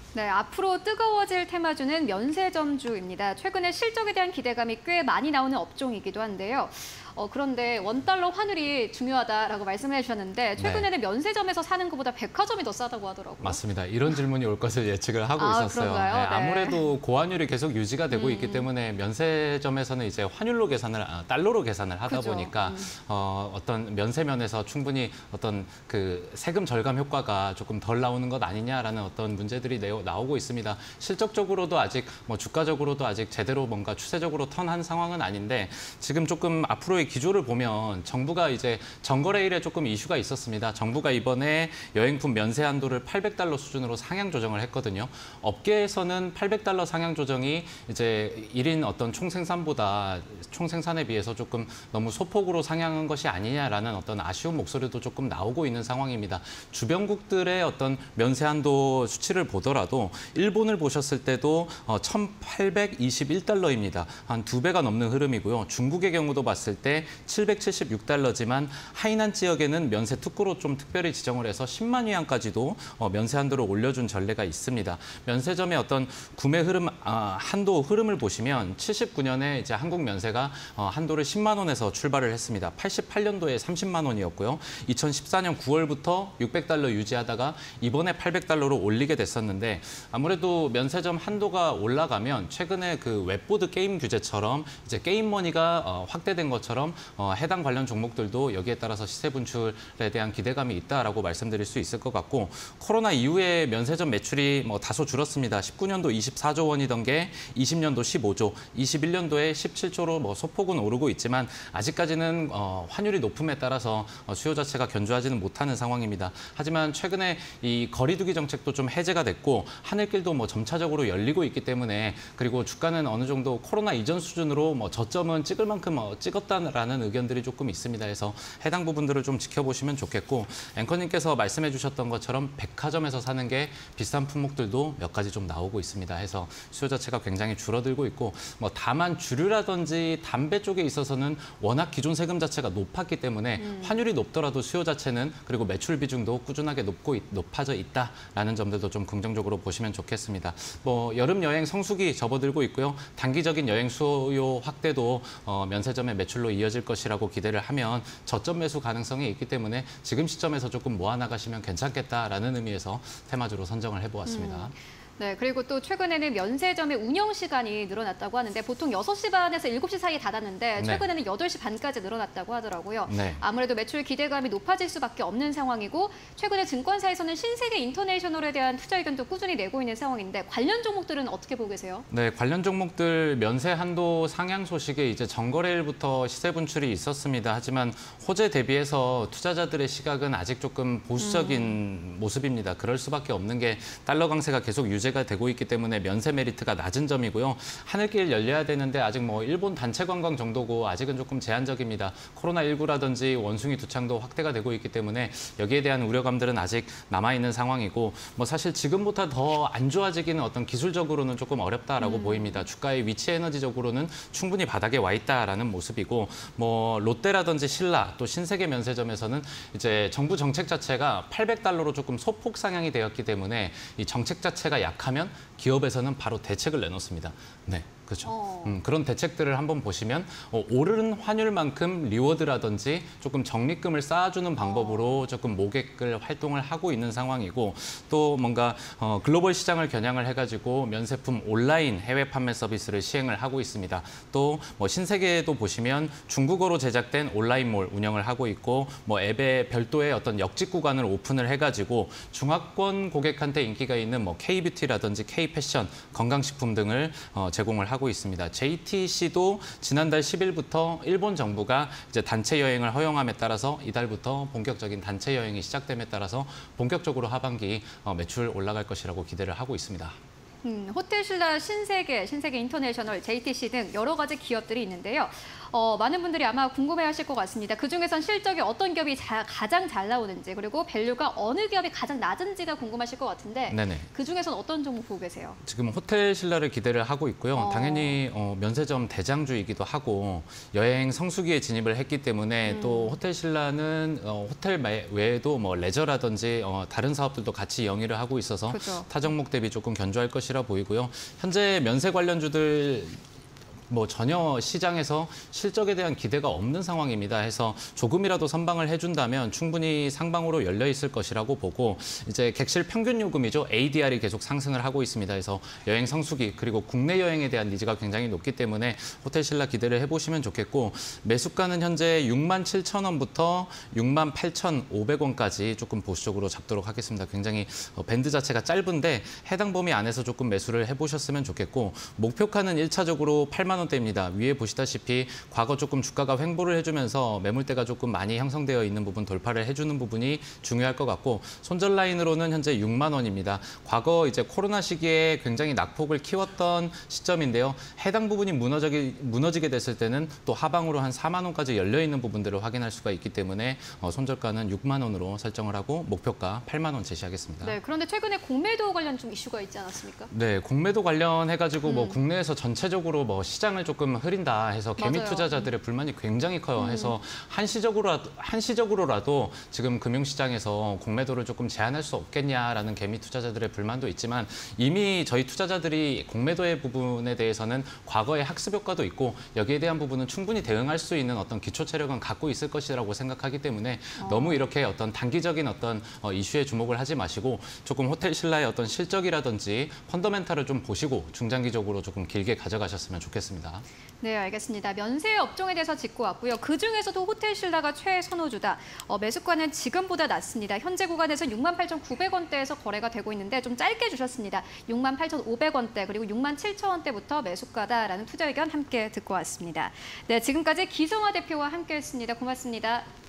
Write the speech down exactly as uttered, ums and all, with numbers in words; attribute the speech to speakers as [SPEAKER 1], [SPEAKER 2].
[SPEAKER 1] 네, 앞으로 뜨거워질 테마주는 면세점주입니다. 최근에 실적에 대한 기대감이 꽤 많이 나오는 업종이기도 한데요. 어, 그런데 원달러 환율이 중요하다라고 말씀을 해주셨는데 최근에는 네. 면세점에서 사는 것보다 백화점이 더 싸다고 하더라고요.
[SPEAKER 2] 맞습니다. 이런 질문이 올 것을 예측을 하고
[SPEAKER 1] 아,
[SPEAKER 2] 있었어요. 네, 아무래도 고환율이 계속 유지가 되고 음. 있기 때문에 면세점에서는 이제 환율로 계산을, 아, 달러로 계산을 하다 그죠. 보니까 음. 어, 어떤 면세면에서 충분히 어떤 그 세금 절감 효과가 조금 덜 나오는 것 아니냐라는 어떤 문제들이 나오고 있습니다. 실적적으로도 아직 뭐 주가적으로도 아직 제대로 뭔가 추세적으로 턴한 상황은 아닌데 지금 조금 앞으로의 기조를 보면 정부가 이제 전거래일에 조금 이슈가 있었습니다. 정부가 이번에 여행품 면세 한도를 팔백 달러 수준으로 상향 조정을 했거든요. 업계에서는 팔백 달러 상향 조정이 이제 일 인 어떤 총생산보다 총생산에 비해서 조금 너무 소폭으로 상향한 것이 아니냐라는 어떤 아쉬운 목소리도 조금 나오고 있는 상황입니다. 주변국들의 어떤 면세 한도 수치를 보더라도 일본을 보셨을 때도 천팔백이십일 달러입니다. 한 두 배가 넘는 흐름이고요. 중국의 경우도 봤을 때 칠백칠십육 달러지만 하이난 지역에는 면세 특구로 좀 특별히 지정을 해서 십만 위안까지도 면세 한도를 올려준 전례가 있습니다. 면세점의 어떤 구매 흐름, 아, 한도 흐름을 보시면 칠십구 년에 이제 한국 면세가 한도를 십만 원에서 출발을 했습니다. 팔십팔 년도에 삼십만 원이었고요. 이천십사 년 구월부터 육백 달러 유지하다가 이번에 팔백 달러로 올리게 됐었는데 아무래도 면세점 한도가 올라가면 최근에 그 웹보드 게임 규제처럼 이제 게임머니가 확대된 것처럼 어, 해당 관련 종목들도 여기에 따라서 시세 분출에 대한 기대감이 있다라고 말씀드릴 수 있을 것 같고 코로나 이후에 면세점 매출이 뭐 다소 줄었습니다. 십구 년도 이십사조 원이던 게 이십 년도 십오조, 이십일 년도에 십칠 조로 뭐 소폭은 오르고 있지만 아직까지는 어, 환율이 높음에 따라서 수요 자체가 견조하지는 못하는 상황입니다. 하지만 최근에 이 거리두기 정책도 좀 해제가 됐고 하늘길도 뭐 점차적으로 열리고 있기 때문에 그리고 주가는 어느 정도 코로나 이전 수준으로 뭐 저점은 찍을 만큼 어, 찍었다라는 의견들이 조금 있습니다. 그래서 해당 부분들을 좀 지켜보시면 좋겠고 앵커님께서 말씀해 주셨던 것처럼 백화점에서 사는 게 비싼 품목들도 몇 가지 좀 나오고 있습니다. 해서 수요 자체가 굉장히 줄어들고 있고 뭐 다만 주류라든지 담배 쪽에 있어서는 워낙 기존 세금 자체가 높았기 때문에 음. 환율이 높더라도 수요 자체는 그리고 매출 비중도 꾸준하게 높고 높아져 있다라는 점들도 좀 긍정적으로 보시면 좋겠습니다. 뭐 여름 여행 성수기 접어들고 있고요. 단기적인 여행 수요 확대도 어, 면세점의 매출로 이어질 것이라고 기대를 하면 저점 매수 가능성이 있기 때문에 지금 시점에서 조금 모아나가시면 괜찮겠다라는 의미에서 테마주로 선정을 해보았습니다.
[SPEAKER 1] 음. 네, 그리고 또 최근에는 면세점의 운영 시간이 늘어났다고 하는데 보통 여섯 시 반에서 일곱 시 사이에 닫았는데 최근에는 네. 여덟 시 반까지 늘어났다고 하더라고요. 네. 아무래도 매출 기대감이 높아질 수밖에 없는 상황이고 최근에 증권사에서는 신세계 인터내셔널에 대한 투자 의견도 꾸준히 내고 있는 상황인데 관련 종목들은 어떻게 보고 계세요?
[SPEAKER 2] 네, 관련 종목들 면세 한도 상향 소식에 이제 전거래일부터 시세 분출이 있었습니다. 하지만 호재 대비해서 투자자들의 시각은 아직 조금 보수적인 음. 모습입니다. 그럴 수밖에 없는 게 달러 강세가 계속 유지 가 되고 있기 때문에 면세 메리트가 낮은 점이고요. 하늘길 열려야 되는데 아직 뭐 일본 단체 관광 정도고 아직은 조금 제한적입니다. 코로나 십구라든지 원숭이 두창도 확대가 되고 있기 때문에 여기에 대한 우려감들은 아직 남아있는 상황이고 뭐 사실 지금부터 더 안 좋아지기는 어떤 기술적으로는 조금 어렵다라고 음. 보입니다. 주가의 위치 에너지적으로는 충분히 바닥에 와 있다라는 모습이고 뭐 롯데라든지 신라 또 신세계 면세점에서는 이제 정부 정책 자체가 팔백 달러로 조금 소폭 상향이 되었기 때문에 이 정책 자체가 약 하면 기업에서는 바로 대책을 내놓습니다. 네. 그렇죠. 어. 음, 그런 대책들을 한번 보시면 어, 오르는 환율만큼 리워드라든지 조금 적립금을 쌓아주는 방법으로 조금 모객을 활동을 하고 있는 상황이고 또 뭔가 어, 글로벌 시장을 겨냥을 해가지고 면세품 온라인 해외 판매 서비스를 시행을 하고 있습니다. 또 뭐 신세계에도 보시면 중국어로 제작된 온라인몰 운영을 하고 있고 뭐 앱에 별도의 어떤 역직 구간을 오픈을 해가지고 중화권 고객한테 인기가 있는 뭐 K뷰티라든지 K패션, 건강식품 등을 어, 제공을 하고 하고 있습니다. 제이티씨도 지난달 십 일부터 일본 정부가 이제 단체 여행을 허용함에 따라서 이달부터 본격적인 단체 여행이 시작됨에 따라서 본격적으로 하반기 매출 올라갈 것이라고 기대를 하고 있습니다.
[SPEAKER 1] 음, 호텔신라, 신세계, 신세계 인터내셔널, 제이티씨 등 여러 가지 기업들이 있는데요. 어, 많은 분들이 아마 궁금해하실 것 같습니다. 그중에선 실적이 어떤 기업이 자, 가장 잘 나오는지 그리고 밸류가 어느 기업이 가장 낮은지가 궁금하실 것 같은데
[SPEAKER 2] 네네.
[SPEAKER 1] 그중에선 어떤 종목 보고 계세요?
[SPEAKER 2] 지금 호텔 신라를 기대를 하고 있고요.
[SPEAKER 1] 어.
[SPEAKER 2] 당연히 어, 면세점 대장주이기도 하고 여행 성수기에 진입을 했기 때문에
[SPEAKER 1] 음.
[SPEAKER 2] 또 호텔 신라는 어, 호텔 외에도 뭐 레저라든지 어, 다른 사업들도 같이 영위를 하고 있어서
[SPEAKER 1] 그렇죠.
[SPEAKER 2] 타 종목 대비 조금 견조할 것이라 보이고요. 현재 면세 관련주들 뭐 전혀 시장에서 실적에 대한 기대가 없는 상황입니다. 해서 조금이라도 선방을 해준다면 충분히 상방으로 열려 있을 것이라고 보고 이제 객실 평균 요금이죠. 에이디알이 계속 상승을 하고 있습니다. 그래서 여행 성수기 그리고 국내 여행에 대한 니즈가 굉장히 높기 때문에 호텔 신라 기대를 해보시면 좋겠고 매수가는 현재 육만 칠천 원부터 육만 팔천오백 원까지 조금 보수적으로 잡도록 하겠습니다. 굉장히 밴드 자체가 짧은데 해당 범위 안에서 조금 매수를 해보셨으면 좋겠고 목표가는 일 차적으로 팔만 원대입니다. 위에 보시다시피 과거 조금 주가가 횡보를 해주면서 매물대가 조금 많이 형성되어 있는 부분 돌파를 해주는 부분이 중요할 것 같고 손절 라인으로는 현재 육만 원입니다. 과거 이제 코로나 시기에 굉장히 낙폭을 키웠던 시점인데요. 해당 부분이 무너지게, 무너지게 됐을 때는 또 하방으로 한 사만 원까지 열려 있는 부분들을 확인할 수가 있기 때문에 어, 손절가는 육만 원으로 설정을 하고 목표가 팔만 원 제시하겠습니다.
[SPEAKER 1] 네, 그런데 최근에 공매도 관련 좀 이슈가 있지 않았습니까?
[SPEAKER 2] 네, 공매도 관련해가지고
[SPEAKER 1] 음.
[SPEAKER 2] 뭐 국내에서 전체적으로 뭐 시장을 조금 흐린다 해서 개미
[SPEAKER 1] 맞아요.
[SPEAKER 2] 투자자들의 불만이 굉장히 커요.
[SPEAKER 1] 음.
[SPEAKER 2] 해서 한시적으로 한시적으로라도 지금 금융시장에서 공매도를 조금 제한할 수 없겠냐라는 개미 투자자들의 불만도 있지만 이미 저희 투자자들이 공매도의 부분에 대해서는 과거의 학습 효과도 있고 여기에 대한 부분은 충분히 대응할 수 있는 어떤 기초 체력은 갖고 있을 것이라고 생각하기 때문에
[SPEAKER 1] 어.
[SPEAKER 2] 너무 이렇게 어떤 단기적인 어떤 어, 이슈에 주목을 하지 마시고 조금 호텔 신라의 어떤 실적이라든지 펀더멘탈을 좀 보시고 중장기적으로 조금 길게 가져가셨으면 좋겠습니다.
[SPEAKER 1] 네, 알겠습니다. 면세 업종에 대해서 짚고 왔고요. 그중에서도 호텔 신라가 최선호주다. 어, 매수가는 지금보다 낮습니다. 현재 구간에서 육만 팔천구백 원대에서 거래가 되고 있는데 좀 짧게 주셨습니다. 육만 팔천오백 원대 그리고 육만 칠천 원대부터 매수가다라는 투자 의견 함께 듣고 왔습니다. 네, 지금까지 기성화 대표와 함께했습니다. 고맙습니다.